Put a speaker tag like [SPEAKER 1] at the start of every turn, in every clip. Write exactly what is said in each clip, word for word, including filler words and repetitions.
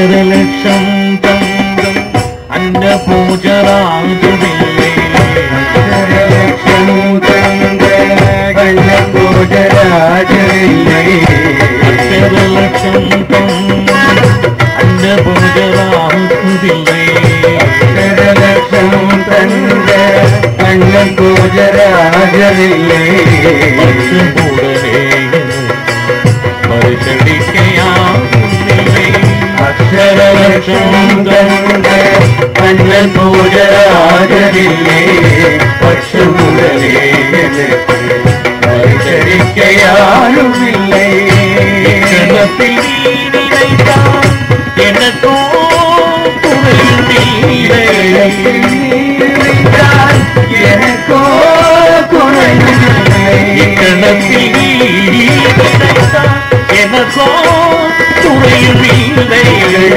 [SPEAKER 1] அக்ஷரலட்சம் தங்கம் அன்ன பூஜராஜவில்லை
[SPEAKER 2] அக்ஷரலட்சம் தங்க அன்ன பூஜராஜவில்லை
[SPEAKER 1] அக்ஷரலட்சம் தங்கம் அன்ன பூஜராஜவில்லை
[SPEAKER 2] அக்ஷரலட்சம் தங்க அன்ன பூஜராஜவில்லை
[SPEAKER 1] பசுபுடனே பரிசடிக்கையாவில்லை
[SPEAKER 2] அக்ஷரலட்சம் தங்க அன்ன பூஜராஜவில்லை பசுபுடனே பரிசடிக்கையாலும் இல்லை
[SPEAKER 1] கணத்தில் நினைத்தான் எனக்கோ
[SPEAKER 2] எனக்கோ குறையில்லை
[SPEAKER 1] இக்கணத்தில் நினைத்தான் எனக்கோ குறையில்லை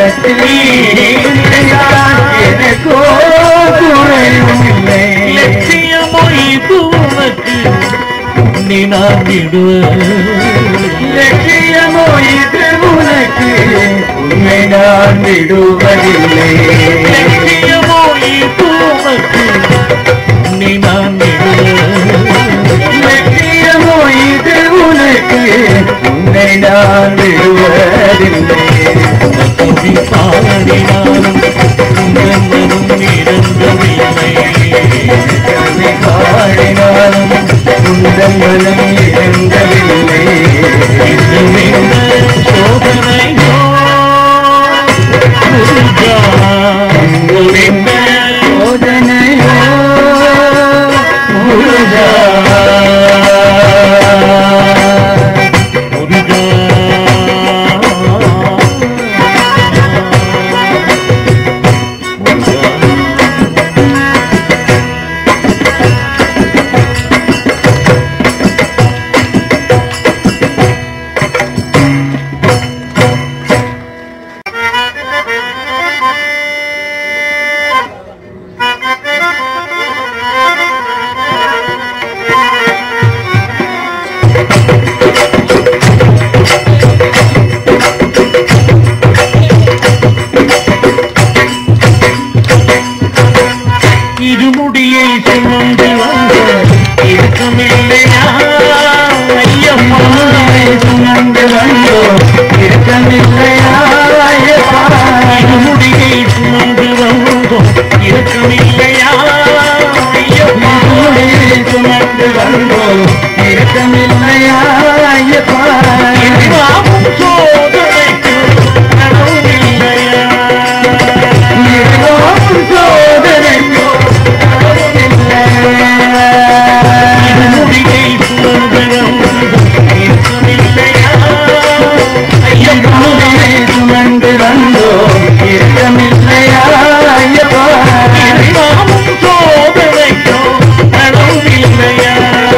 [SPEAKER 2] எனக்கோ குறையில்லை
[SPEAKER 1] லட்சியமோ இது உனக்கு உன்னை நான் விடுவேன்
[SPEAKER 2] லட்சியமோ இது உனக்கு உன்னை நான் விடுவதில்லை
[SPEAKER 1] லட்சியமோ இது உனக்கு உன்னை நான் விடுவேன்
[SPEAKER 2] லட்சியமோ இது உனக்கு உன்னை நான் விடுவதில்லை
[SPEAKER 1] கவி பாடினாலும் உங்கள் மனம் இறந்தவில்லை
[SPEAKER 2] கவி பாடினாலும் உங்கள் மனம் இறந்தவில்லை
[SPEAKER 1] இதுவென்ன சோதனையோ முருகா இதுவென்ன
[SPEAKER 2] சோதனையோ முருகா
[SPEAKER 1] முருகா இருமுடியை சுமந்து வந்த இருக்கமில்லையா ஐயம்மா
[SPEAKER 2] சுமந்து வந்தோ இருக்கமில்லையா ஐயப்பா
[SPEAKER 1] இருமுடியை சுமந்து வந்தோம் இருக்கமில்லையா ஐயம்மா
[SPEAKER 2] சுமந்து வந்தோ இருக்கமில்லையா ஐயப்பா
[SPEAKER 1] இதுவாகும் சோதனைக்கு கடவுளில்லையா
[SPEAKER 2] இதுவும் சோதனைக்கோ
[SPEAKER 1] இருமுடியை சுமந்து வந்தோம் இருக்கமில்லையா ஐயம்மா
[SPEAKER 2] சுமந்து வந்தோ இருக்கமில்லையா ஐயப்பா
[SPEAKER 1] இதுவாகும் சோதனைக்கு கடவுளில்லையா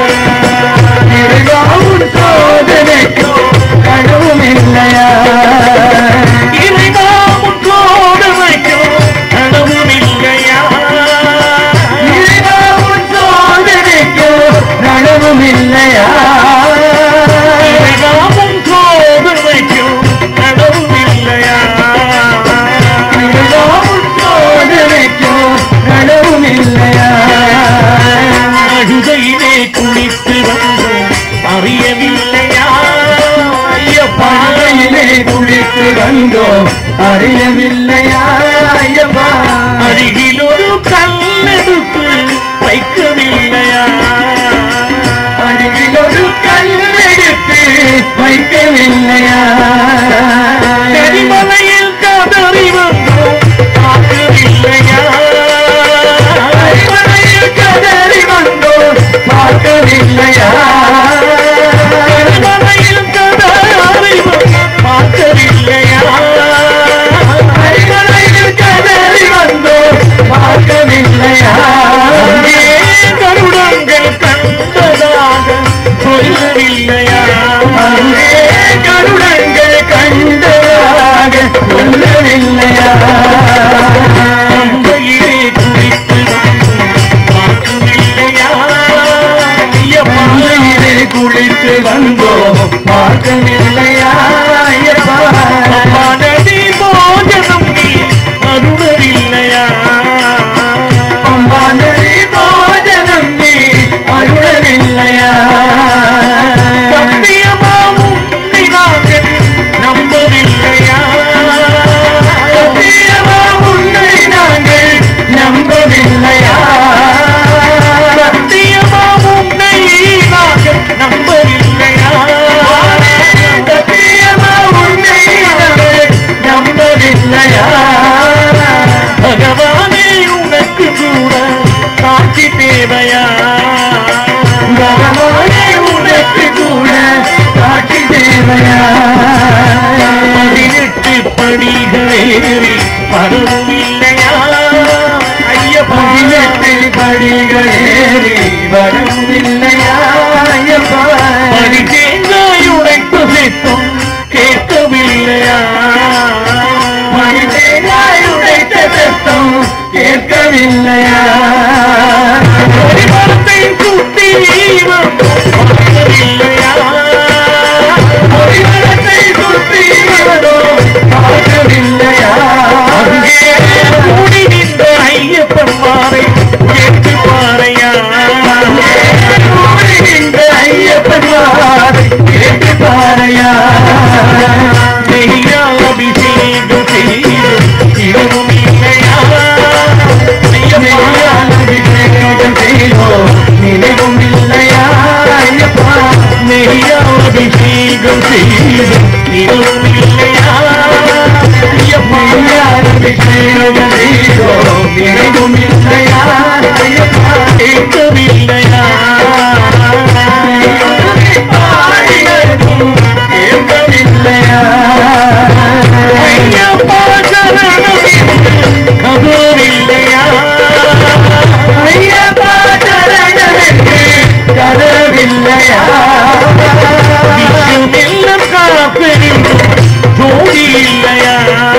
[SPEAKER 2] இதுவும் சோதனைக்கோ கடவுமில்லையா
[SPEAKER 1] இறைவாமும் சோதனைக்கும் கடவுளில்லையா
[SPEAKER 2] இதுவும் சோதனைக்கோ கடவுமில்லையா
[SPEAKER 1] இறைவாமும் சோதனைக்கும் கடவுளில்லையா
[SPEAKER 2] இதுவும் சோதனைக்கோ கடவுமில்லையா
[SPEAKER 1] அழுதையிலே குளித்து வந்தோம் அறியவில்லையா ஐயப்பா
[SPEAKER 2] பாதையிலே குளித்து வந்தோம் அறியவில்லையா ஐயப்பா
[SPEAKER 1] அருகில் ஒரு கல்லெடுத்து வைக்கவில்லையா
[SPEAKER 2] அருகில் ஒரு கல்லெடுத்து வைக்கவில்லையா
[SPEAKER 1] கரிமலையில் கதறி வந்தோம் பார்க்கவில்லையா
[SPEAKER 2] கரிமலையில் கதறி வந்தோம் பார்க்கவில்லையா
[SPEAKER 1] கரிமலையில் கதறி வந்தோம் பார்க்கவில்லையா
[SPEAKER 2] கரிமலையில் கதறி வந்தோம் பார்க்கவில்லையா
[SPEAKER 1] அங்கே கருடங்கள் கண்டதாக சொல்லவில்லையா
[SPEAKER 2] அங்கே கருடங்கள் கண்டதாக சொல்லவில்லையா
[SPEAKER 1] அம்பையிலே குளித்து வந்தோம் பார்க்கவில்லையா ஐயப்பா
[SPEAKER 2] மலையிலே குளித்து வந்தோம் பார்க்கவில்லையா ஐயப்பா
[SPEAKER 1] மனதி போஜன படிகளேறி வரவில்லையா ஐயப்பா
[SPEAKER 2] பதினெட்டு படிகளேறி வரவில்லையா ஐயப்பா
[SPEAKER 1] படி தேங்காய் உடைத்து சித்தம் கேட்கவில்லையா
[SPEAKER 2] மணி தேங்காய் உடைத்த சத்தம் கேட்கவில்லையா
[SPEAKER 1] பரிமளத்தை சுத்தி பார்க்கவில்லையா
[SPEAKER 2] பரிமளத்தை சுற்றி வருவதும் பார்க்கவில்லையா
[SPEAKER 1] அங்கே கூடி நின்ற ஐயப்பன்மாரை கேட்டு பாறையா
[SPEAKER 2] கூடுகின்ற ஐயப்பன்மாரை கேட்டு பாரையா
[SPEAKER 1] நெய்யால் அபிஷேகம் செய்து இரவும் இல்லையா ஐயப்பா
[SPEAKER 2] அபிஷேகம் செய்தோம் நினைவும் இல்லையா ஐயப்பா
[SPEAKER 1] நெய்யால் அபிஷேகம் செய்து இரவும் இல்லையா ஐயப்பா
[SPEAKER 2] அபிஷேகம் செய்தோம் நினைவும் இல்லையா ஐயப்பா
[SPEAKER 1] கேட்கவில்லையா
[SPEAKER 2] பாடினதும் கேட்கவில்லையா
[SPEAKER 1] ஐயப்பா சரணம் கதவில்லையா
[SPEAKER 2] ஐயப்பா சரணமென்று கதவில்லையா
[SPEAKER 1] விஷ்ணுவெல்லாம் காப்பெனும் ஜோடி இல்லையா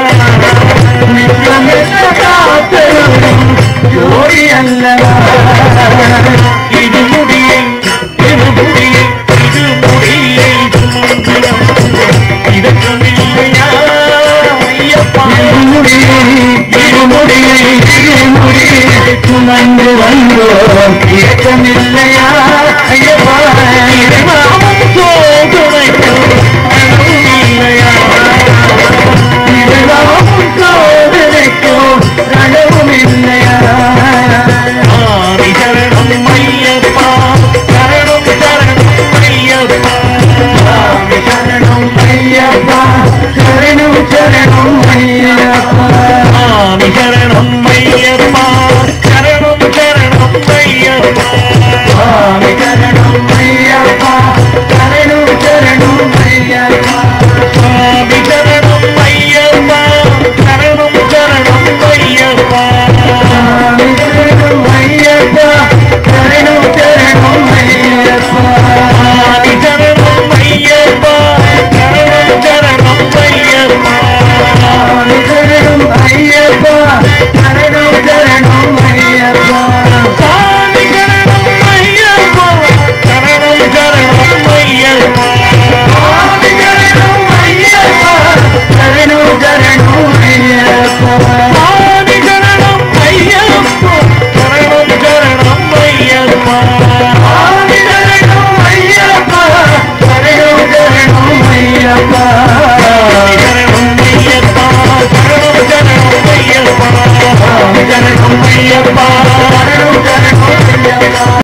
[SPEAKER 2] ஜோடி அல்லவா
[SPEAKER 1] இது முடியை இது முடியை இது முடியை சுமந்திரம் இதற்கமில்லையா ஐயப்பா
[SPEAKER 2] இருமுடியை இருமுடியை இருமுடியை சுமந்து வந்தோம் ஏற்றமில்லையா ஐயப்பா
[SPEAKER 1] நாமும் சோதனைக்கும் இல்லையா
[SPEAKER 2] இதுவும் சோதனைக்கும் கடவும் இல்லையா
[SPEAKER 1] ஆதி சரணம் ஐயப்பா சரணம் சரணம் ஐயப்பா
[SPEAKER 2] சுவாமி சரணம் ஐயப்பா சரணம் சரணம் ஐயப்பா
[SPEAKER 1] ஆதி சரணம் ஐயப்பா சரணம் சரணம் ஐயப்பா
[SPEAKER 2] சுவாமி சரணம் ஐயப்பா சரணம் சரணம் ஐயப்பா
[SPEAKER 1] சுவாமி சரணம் ஐயப்பா சரணம் சரணம் ஐயப்பா
[SPEAKER 2] சுவாமி சரணம் ஐயப்பா சரணம் சரணம் ஐயப்பா
[SPEAKER 1] ஆதி சரணம் ஐயப்பா சரணம் சரணம் ஐயப்பா
[SPEAKER 2] சுவாமி சரணம் ஐயப்பா சரணம் சரணம் ஐயப்பா
[SPEAKER 1] சாமி சரணம் ஐயப்பா சரணம் சரணம் ஐயப்பா
[SPEAKER 2] சுவாமி சரணம் ஐயப்பா சரணம் சரணம் ஐயப்பா
[SPEAKER 1] ஆதி சரணம் ஐயப்பா சரணம் சரணம் ஐயப்பா
[SPEAKER 2] சுவாமி சரணம் ஐயப்பா சரணம் சரணம் ஐயப்பா
[SPEAKER 1] சரணம் ஐயப்பா சரணம் சரணம் ஐயப்பா
[SPEAKER 2] சுவாமி சரணம் ஐயப்பா சரணம் சரணம் ஐயப்பா